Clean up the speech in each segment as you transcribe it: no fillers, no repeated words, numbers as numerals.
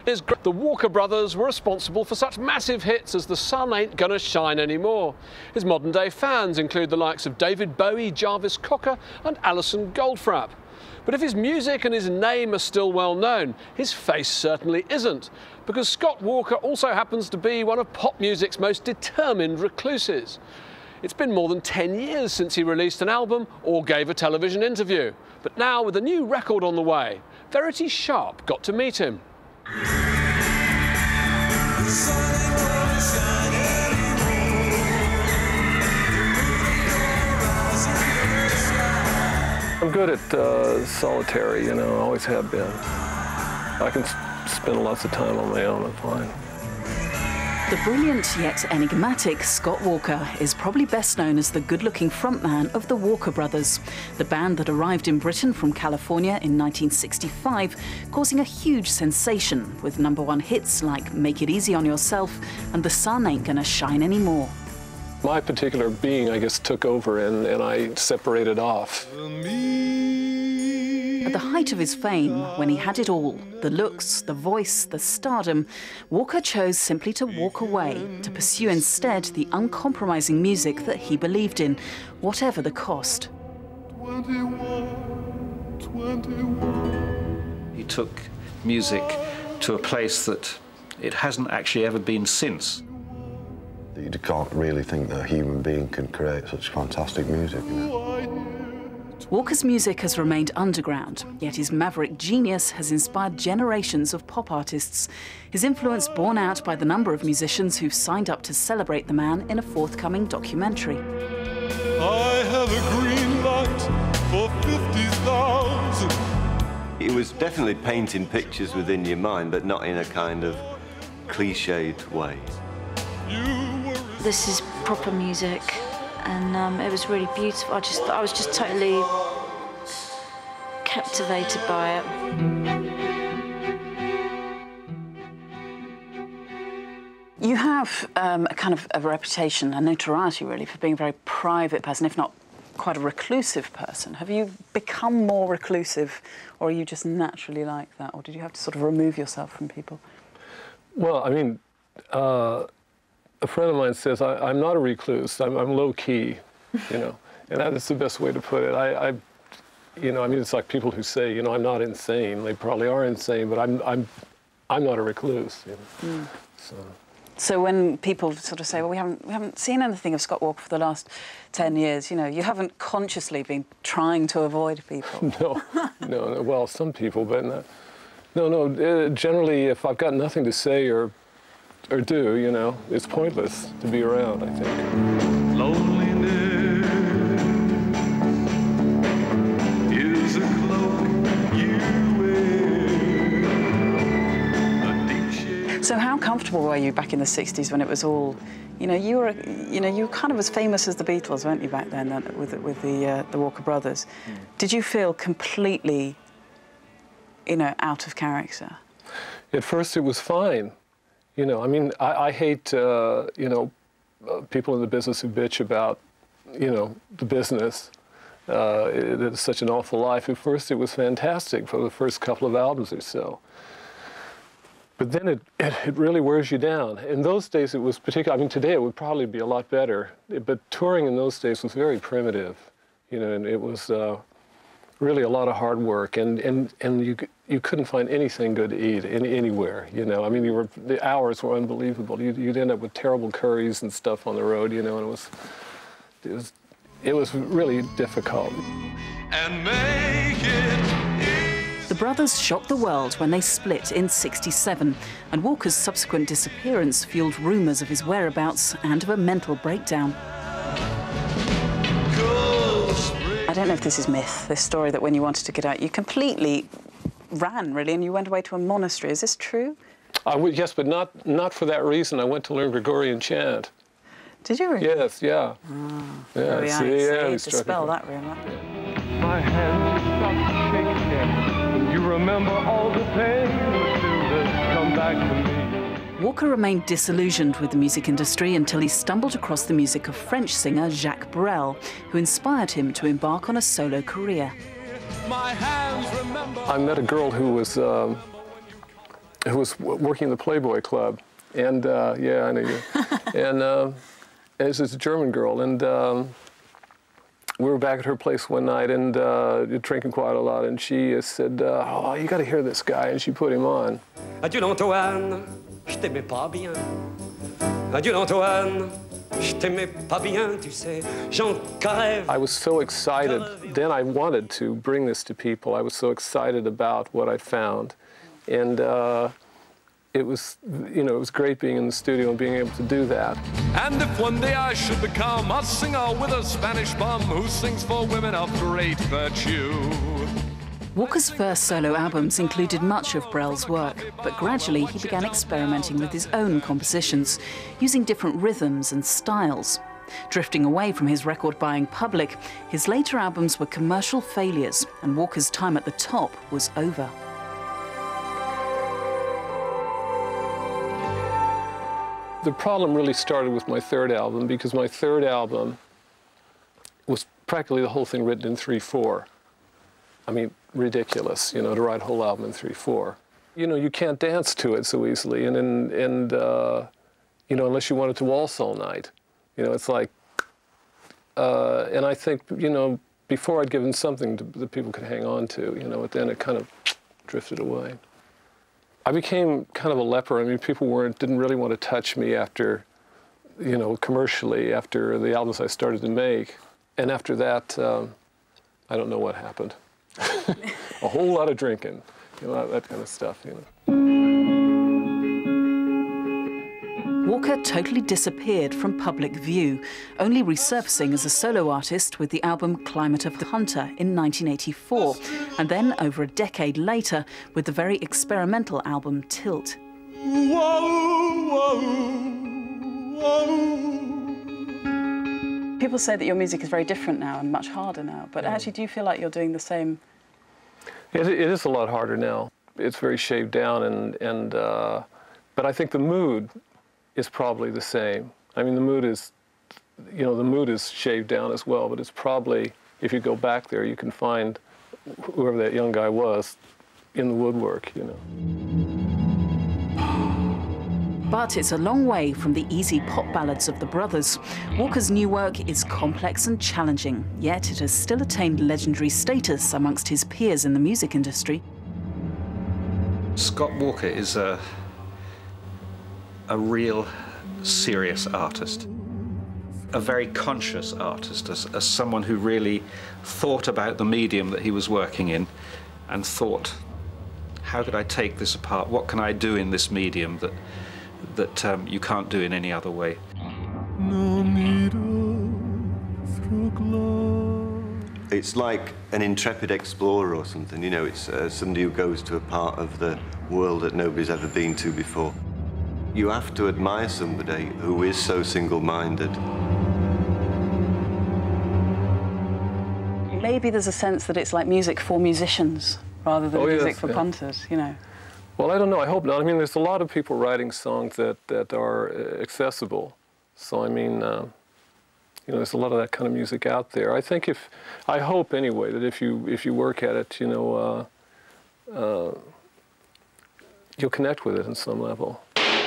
The Walker Brothers were responsible for such massive hits as The Sun Ain't Gonna Shine Anymore. His modern-day fans include the likes of David Bowie, Jarvis Cocker and Alison Goldfrapp. But if his music and his name are still well known, his face certainly isn't, because Scott Walker also happens to be one of pop music's most determined recluses. It's been more than 10 years since he released an album or gave a television interview. But now, with a new record on the way, Verity Sharp got to meet him. I'm good at solitary, you know, always have been. I can spend lots of time on my own, I'm fine. The brilliant yet enigmatic Scott Walker is probably best known as the good-looking frontman of the Walker Brothers, the band that arrived in Britain from California in 1965, causing a huge sensation with #1 hits like Make It Easy on Yourself and The Sun Ain't Gonna Shine Anymore. My particular being, I guess, took over and I separated off. At the height of his fame, when he had it all, the looks, the voice, the stardom, Walker chose simply to walk away, to pursue instead the uncompromising music that he believed in, whatever the cost. 21. He took music to a place that it hasn't actually ever been since. You can't really think that a human being can create such fantastic music, you know? Walker's music has remained underground, yet his maverick genius has inspired generations of pop artists. His influence borne out by the number of musicians who've signed up to celebrate the man in a forthcoming documentary. I have a green light for 50,000. It was definitely painting pictures within your mind, but not in a kind of cliched way. This is proper music. And it was really beautiful. I was just totally captivated by it. You have a kind of a reputation, a notoriety really, for being a very private person, if not quite a reclusive person. Have you become more reclusive, or are you just naturally like that? Or did you have to sort of remove yourself from people? Well, I mean, a friend of mine says I'm not a recluse. I'm low-key, you know, and that is the best way to put it. You know, I mean, it's like people who say, you know, I'm not insane. They probably are insane, but I'm not a recluse. You know? So when people sort of say, well, we haven't seen anything of Scott Walker for the last 10 years, you know, you haven't consciously been trying to avoid people. No. Well, some people, but no. Generally, if I've got nothing to say or do, you know, it's pointless to be around, I think. Loneliness is a cloak you wear. So how comfortable were you back in the 60s when it was all, you know, you were kind of as famous as the Beatles, weren't you, back then with the Walker Brothers? Did you feel completely, you know, out of character? At first it was fine. You know, I mean, I hate, you know, people in the business who bitch about, you know, the business. It's such an awful life. At first, it was fantastic for the first couple of albums or so. But then it really wears you down. In those days, it was particularly, I mean, today it would probably be a lot better. But touring in those days was very primitive, you know, and it was really a lot of hard work. And you couldn't find anything good to eat anywhere, you know. I mean, the hours were unbelievable. You'd end up with terrible curries and stuff on the road, you know, and it was really difficult. And make it. The brothers shocked the world when they split in '67, and Walker's subsequent disappearance fueled rumours of his whereabouts and of a mental breakdown. I don't know if this is myth, this story that when you wanted to get out, you completely ran, really, and you went away to a monastery. Is this true? Yes, but not for that reason. I went to learn Gregorian chant. Did you really? Yes, yeah. Oh, yeah, to spell that room up. My hand stopped shaking. You remember all the pain, come back to me. Walker remained disillusioned with the music industry until he stumbled across the music of French singer Jacques Brel, who inspired him to embark on a solo career. I met a girl who was who was working in the Playboy Club. And, yeah, I know you. And it's this German girl. And we were back at her place one night and drinking quite a lot. And she said, oh, you got to hear this guy. And she put him on. Adieu l'Antoine, je t'aimais pas bien. Adieu l'Antoine, je t'aimais pas bien, tu sais, j'en crève. I was so excited. Then I wanted to bring this to people. I was so excited about what I found. And it was, you know, it was great being in the studio and being able to do that. And if one day I should become a singer with a Spanish bum who sings for women of great virtue. Walker's first solo albums included much of Brel's work, but gradually he began experimenting with his own compositions, using different rhythms and styles. Drifting away from his record-buying public, his later albums were commercial failures, and Walker's time at the top was over. The problem really started with my third album, because my third album was practically the whole thing written in 3/4. I mean, ridiculous, you know, to write a whole album in 3/4. You know, you can't dance to it so easily, and you know, unless you wanted to waltz all night. You know, it's like, and I think, you know, before I'd given something that people could hang on to, you know, but then it kind of drifted away. I became kind of a leper. I mean, people didn't really want to touch me after, you know, commercially, after the albums I started to make. And after that, I don't know what happened. A whole lot of drinking, you know, that kind of stuff, you know. Walker totally disappeared from public view, only resurfacing as a solo artist with the album Climate of the Hunter in 1984, and then over a decade later with the very experimental album Tilt. People say that your music is very different now and much harder now, but actually do you feel like you're doing the same? It is a lot harder now. It's very shaved down, but I think the mood is probably the same. I mean, the mood is, you know, the mood is shaved down as well, but it's probably, if you go back there, you can find whoever that young guy was in the woodwork, you know. But it's a long way from the easy pop ballads of the brothers. Walker's new work is complex and challenging, yet it has still attained legendary status amongst his peers in the music industry. Scott Walker is a real serious artist, a very conscious artist, as someone who really thought about the medium that he was working in and thought, how could I take this apart? What can I do in this medium that you can't do in any other way? It's like an intrepid explorer or something, you know, it's somebody who goes to a part of the world that nobody's ever been to before. You have to admire somebody who is so single-minded. Maybe there's a sense that it's like music for musicians rather than music for punters, you know. Well, I don't know. I hope not. I mean, there's a lot of people writing songs that are accessible. So, I mean, you know, there's a lot of that kind of music out there. I think I hope anyway, that if you work at it, you know, you'll connect with it on some level.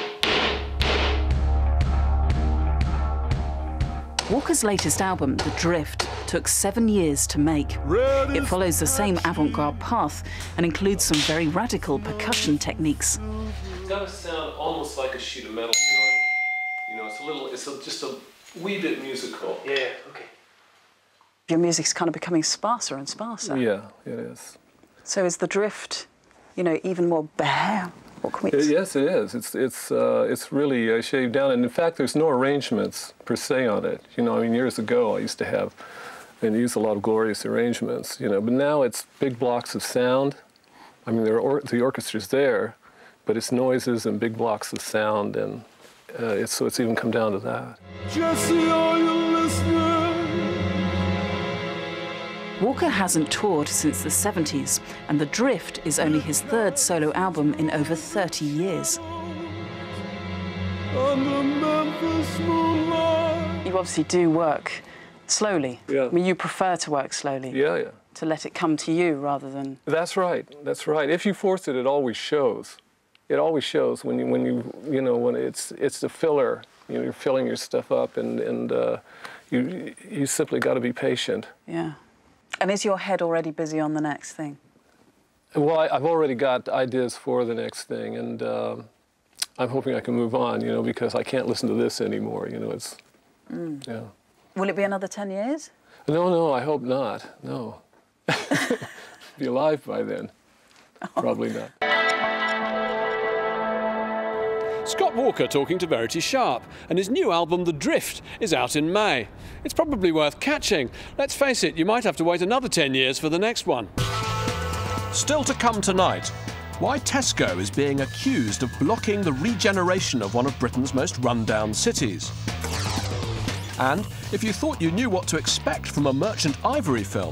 Walker's latest album, The Drift, took 7 years to make. It follows the same avant-garde path and includes some very radical percussion techniques. It's got to sound almost like a sheet of metal, you know. It's just a wee bit musical. Yeah, okay. Your music's kind of becoming sparser and sparser. Yeah, it is. So is The Drift, you know, even more bam? Yes, it is. It's really shaved down, and in fact, there's no arrangements per se on it. You know, I mean, years ago, I used to have and use a lot of glorious arrangements. You know, but now it's big blocks of sound. I mean, the orchestra's there, but it's noises and big blocks of sound, and so it's even come down to that. Jesse, are you listening? Walker hasn't toured since the 70s, and The Drift is only his third solo album in over 30 years. You obviously do work slowly. Yeah. I mean, you prefer to work slowly. Yeah, yeah. To let it come to you rather than... That's right, that's right. If you force it, it always shows. It always shows when it's the filler. You know, you're filling your stuff up, and you simply got to be patient. Yeah. And is your head already busy on the next thing? Well, I've already got ideas for the next thing, and I'm hoping I can move on, you know, because I can't listen to this anymore. You know, it's yeah. Will it be another 10 years? No, I hope not. No. Be alive by then. Probably not. Scott Walker talking to Verity Sharp, and his new album The Drift is out in May. It's probably worth catching. Let's face it, you might have to wait another 10 years for the next one. Still to come tonight, why Tesco is being accused of blocking the regeneration of one of Britain's most run-down cities. And if you thought you knew what to expect from a Merchant Ivory film,